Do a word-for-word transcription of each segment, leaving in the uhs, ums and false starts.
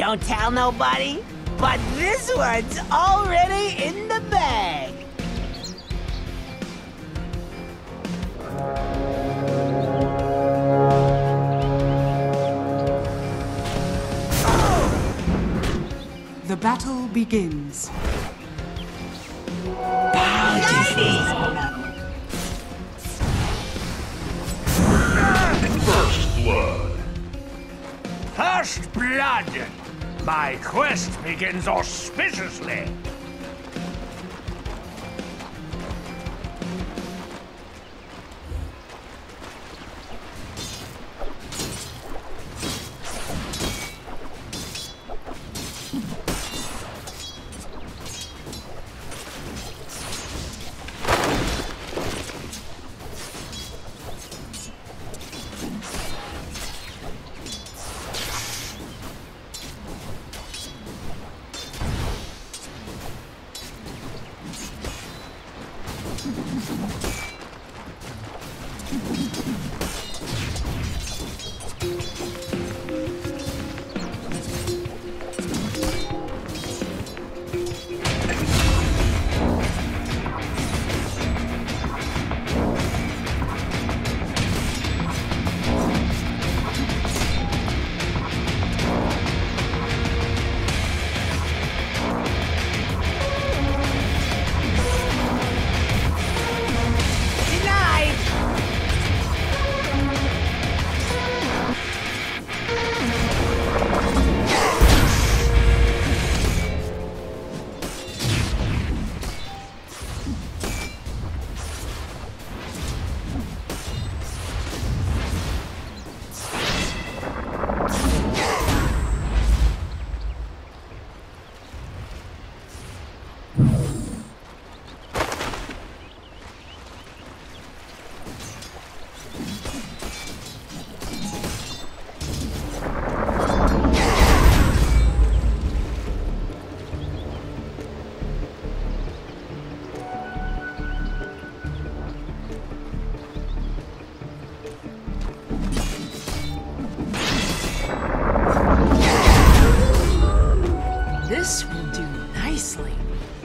Don't tell nobody, but this one's already in the bag. The battle begins. First blood. First blood! My quest begins auspiciously. This will do nicely.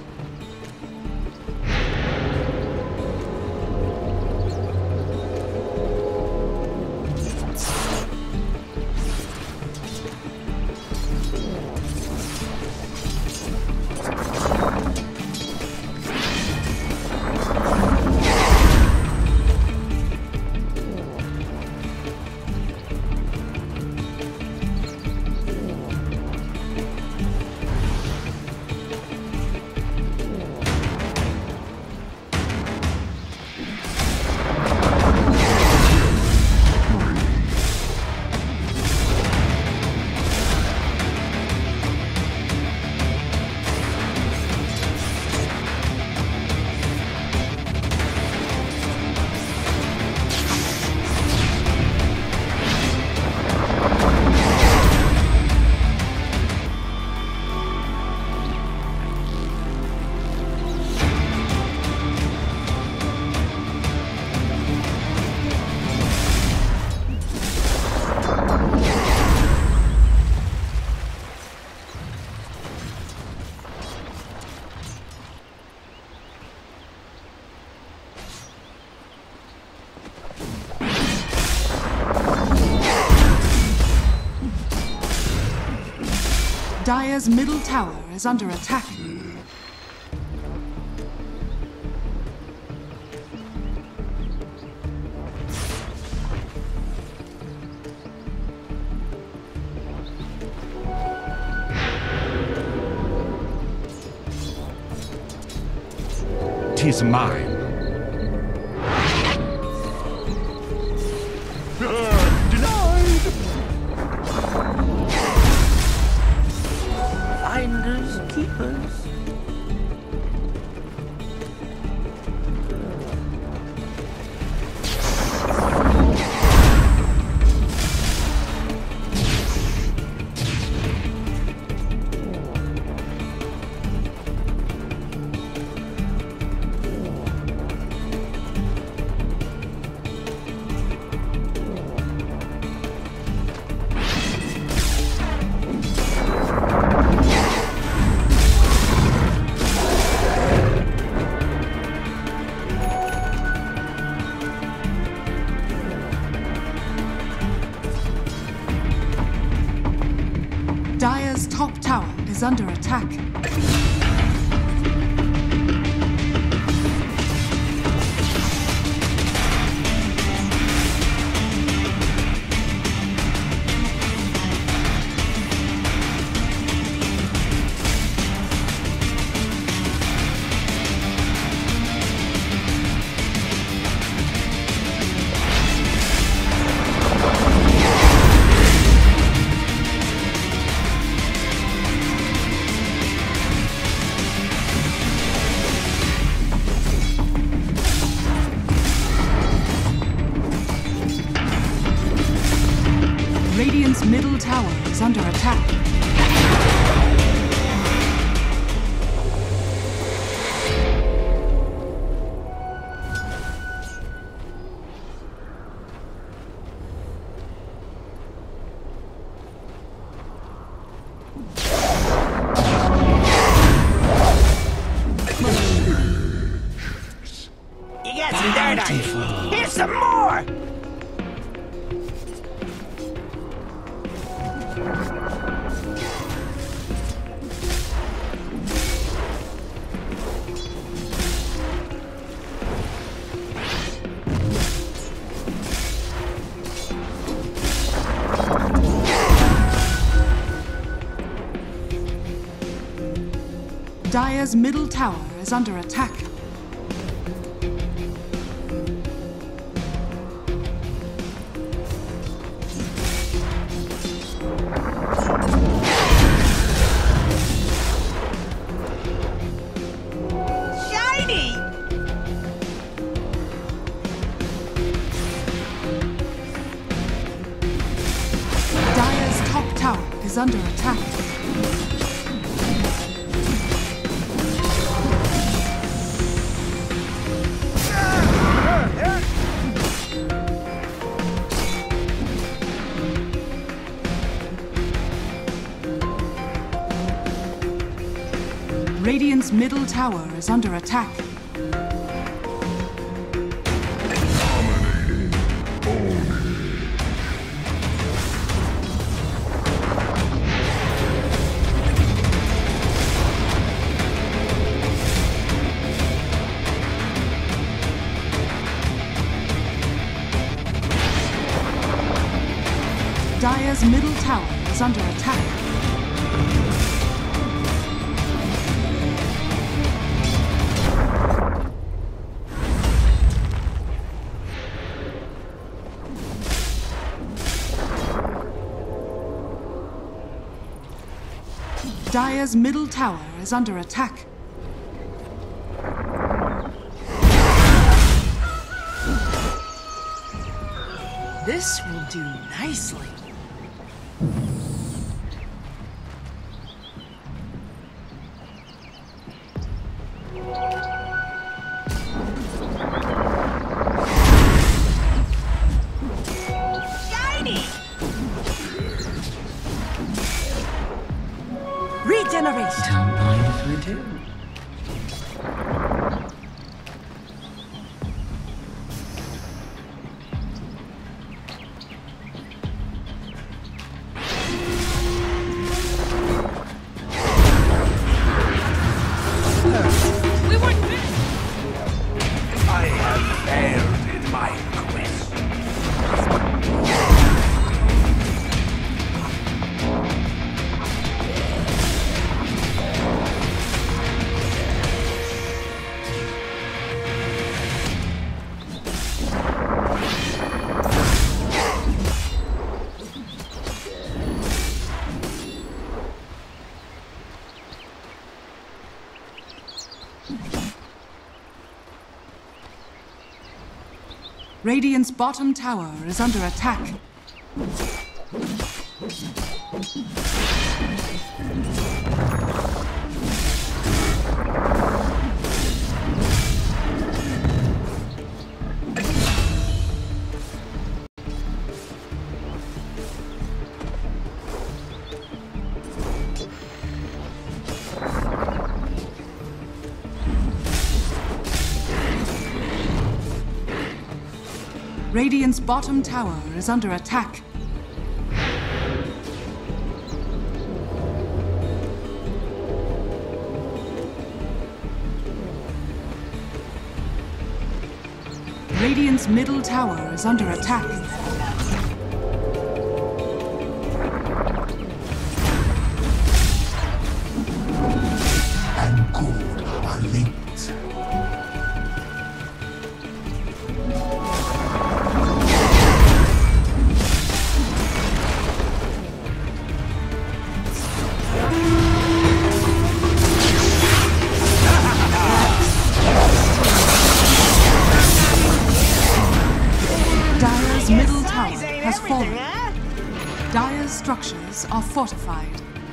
Dire's middle tower is under attack. Tis mine. Finders, keepers. Dire's top tower is under attack. Radiant's middle tower is under attack. You got some dirt on you. Here's some more! Dire's middle tower is under attack. Shiny! Dire's top tower is under attack. Radiant's middle tower is under attack. Dire's middle tower is under attack. Dire's middle tower is under attack. This will do nicely. Shiny! Regeneration. Don't mind if we do. I have failed in my quest. Radiant's bottom tower is under attack. Radiant's bottom tower is under attack. Radiant's middle tower is under attack. And good are linked. Dire's middle tower has fallen. Dire's structures are fortified.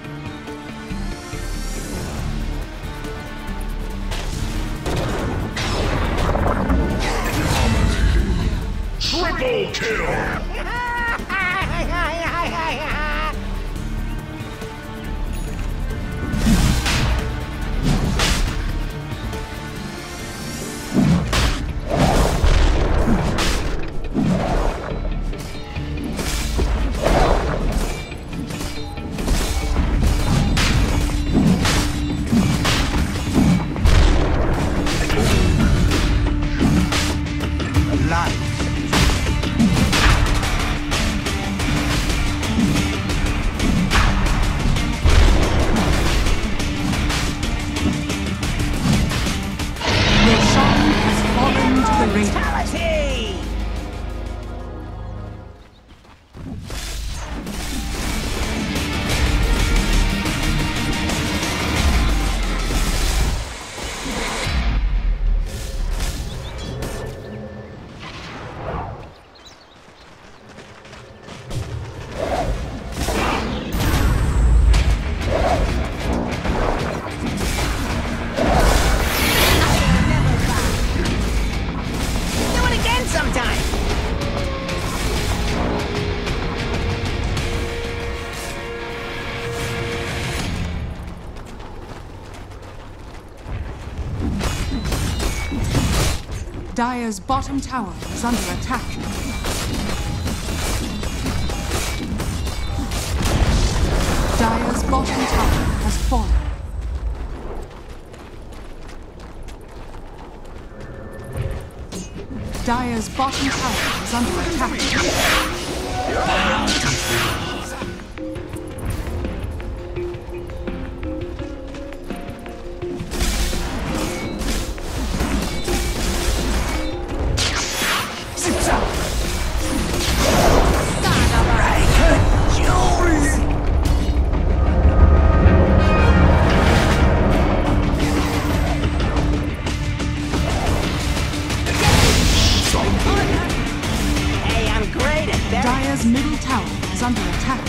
Triple kill! Dire's bottom tower is under attack. Dire's bottom tower has fallen. Dire's bottom tower is under attack. Dire's middle tower is under attack.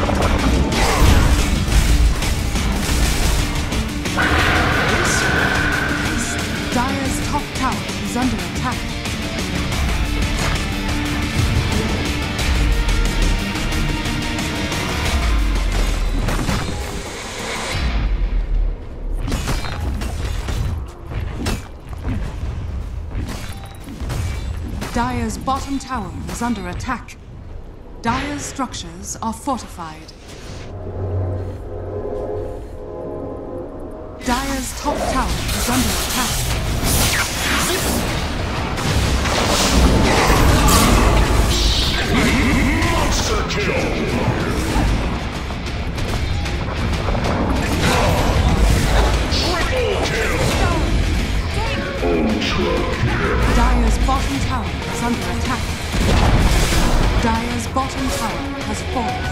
Dire's top tower is under attack. Dire's bottom tower is under attack. Dire's structures are fortified. Dire's top tower is under attack. Monster kill! Triple kill! Ultra kill! Dire's bottom tower is under attack. Dire's bottom tower has fallen.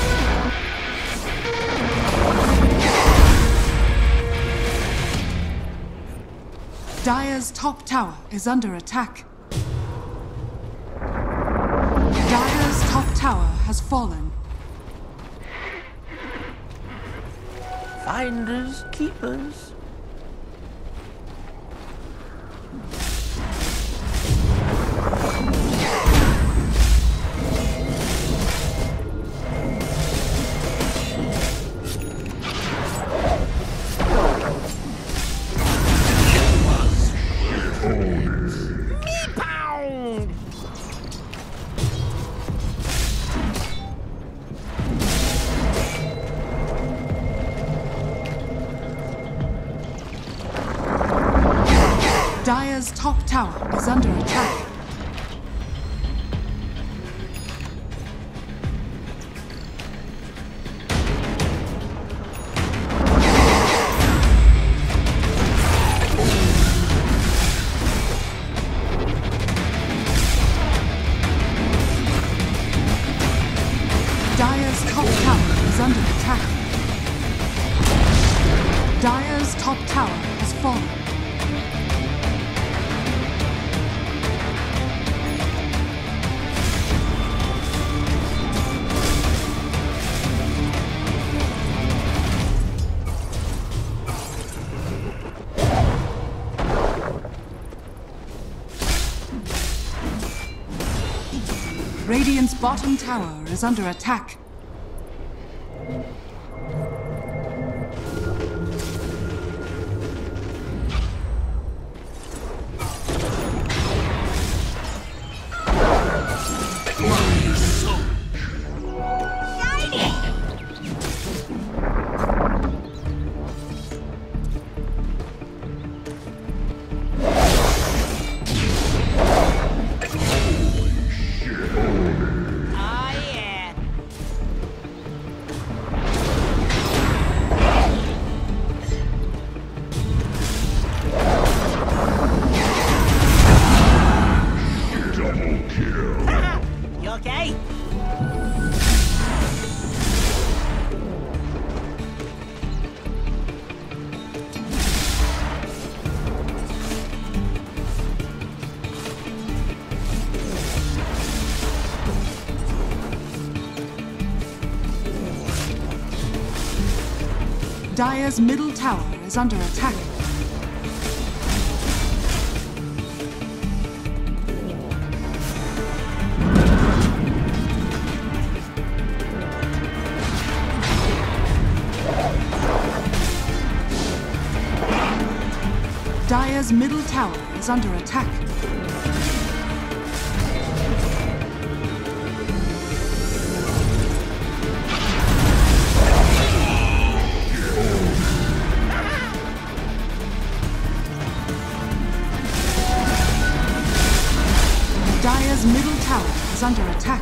Dire's top tower is under attack. Dire's top tower has fallen. Finders, keepers. Dire's top tower is under attack. top tower has fallen. Radiant's bottom tower is under attack. Dire's middle tower is under attack. Dire's middle tower is under attack. Dire's middle tower is under attack.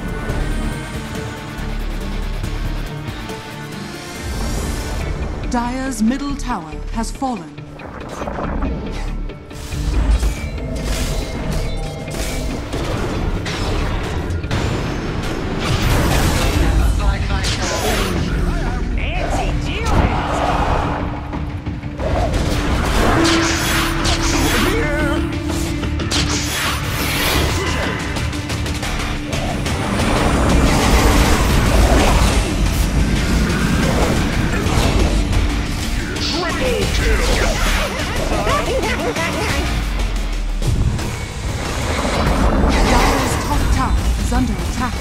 Dire's middle tower has fallen. Under attack.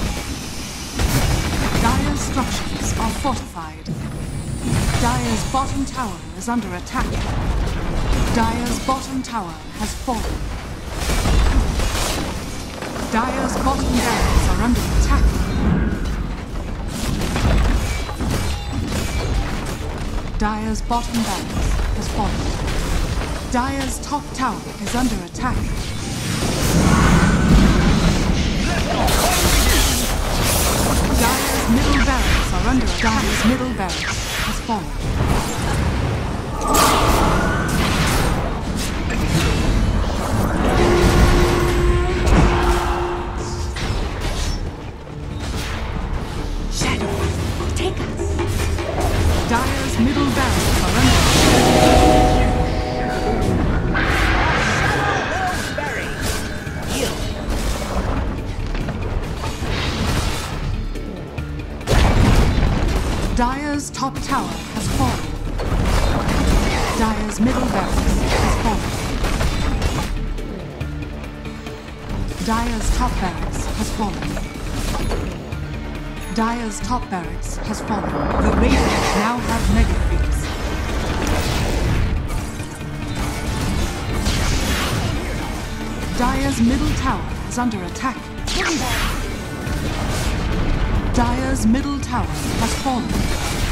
Dire's structures are fortified. Dire's bottom tower is under attack. Dire's bottom tower has fallen. Dire's bottom barracks are under attack. Dire's bottom barracks has fallen. Dire's top tower is under attack. Dire's middle barracks are under attack. Dire's middle barracks has fallen. Shadow, take us. Dire's middle barracks are under attack. Dire's top tower has fallen. Dire's middle barracks has fallen. Dire's top barracks has fallen. Dire's top barracks has fallen. The Radiant now have mega creeps. Dire's middle tower is under attack. Dire's middle tower has fallen.